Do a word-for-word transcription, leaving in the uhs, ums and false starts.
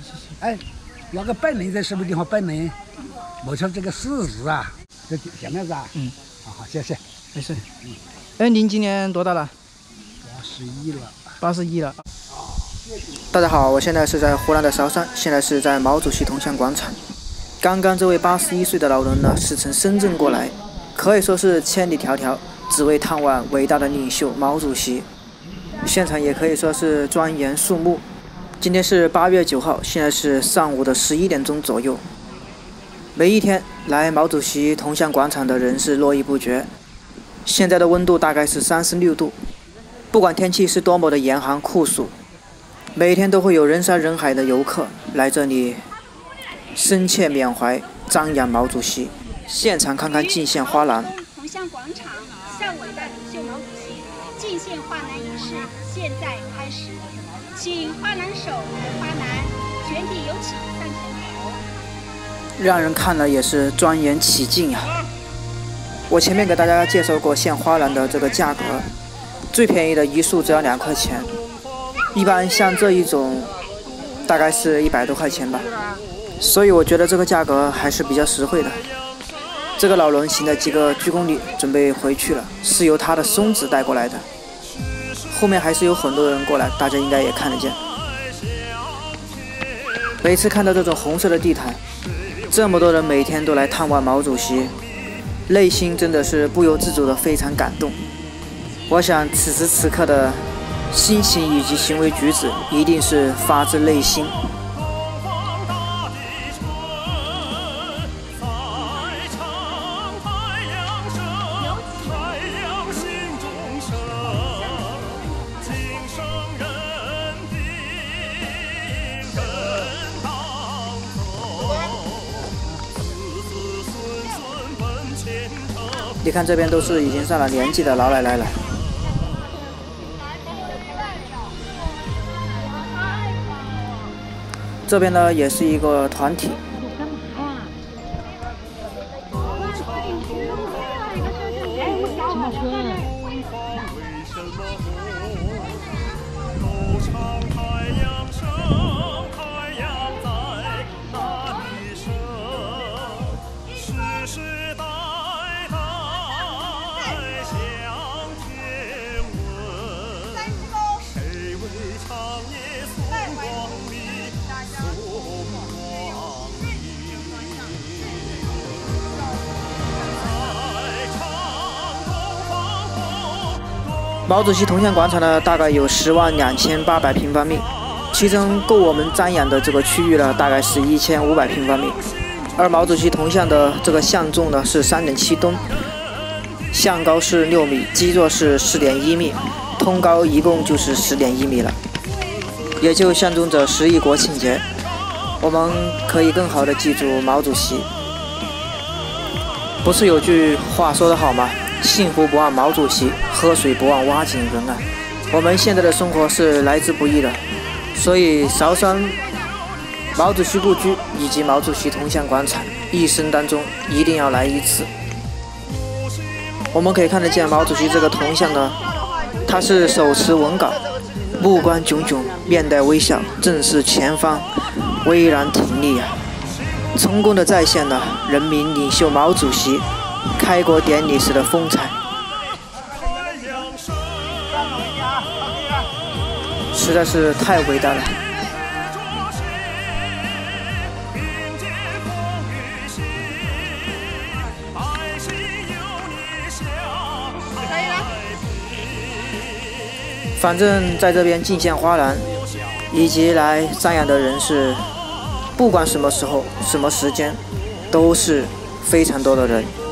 哎，那个本人在什么地方？本人，没瞧这个事实啊，这下面子啊。嗯，好好，谢谢， 没事。嗯，哎，您今年多大了？ 八十一了。 八十一了。大家好，我现在是在湖南的韶山，现在是在毛主席铜像广场。刚刚这位八十一岁的老人呢，是从深圳过来，可以说是千里迢迢，只为探望伟大的领袖毛主席。现场也可以说是庄严肃穆。今天是八月九号，现在是上午的十一点钟左右。每一天来毛主席铜像广场的人是络绎不绝。现在的温度大概是三十六度，不管天气是多么的严寒酷暑，每天都会有人山人海的游客来这里深切缅怀、瞻仰毛主席，现场看看敬献花篮。 铜像广场向伟大领袖毛主席敬献花篮仪式现在开始，请花篮手和花篮全体有请上前头。 让人看了也是庄严起敬呀、啊。我前面给大家介绍过献花篮的这个价格，最便宜的一束只要两块钱，一般像这一种大概是一百多块钱吧，所以我觉得这个价格还是比较实惠的。这个老人行了几个鞠躬礼，准备回去了，是由他的孙子带过来的。后面还是有很多人过来，大家应该也看得见。每次看到这种红色的地毯，这么多人每天都来探望毛主席，内心真的是不由自主的非常感动。我想此时此刻的心情以及行为举止一定是发自内心。你看这边都是已经上了年纪的老奶奶了。这边呢也是一个团体。毛主席铜像广场呢，大概有十万两千八百平方米，其中够我们瞻仰的这个区域呢，大概是一千五百平方米。而毛主席铜像的这个像重呢是三点七吨，像高是六米，基座是四点一米，通高一共就是十点一米了，也就象征着十一国庆节。我们可以更好的记住毛主席。不是有句话说得好吗？幸福不忘毛主席，喝水不忘挖井人啊！我们现在的生活是来之不易的，所以韶山毛主席故居以及毛主席铜像广场，一生当中一定要来一次。我们可以看得见毛主席这个铜像呢，他是手持文稿，目光炯炯，面带微笑，正视前方，巍然挺立啊！成功的再现了人民领袖毛主席开国典礼时的风采，实在是太伟大了。反正在这边敬献花篮以及来瞻仰的人是不管什么时候什么时间都是非常多的人。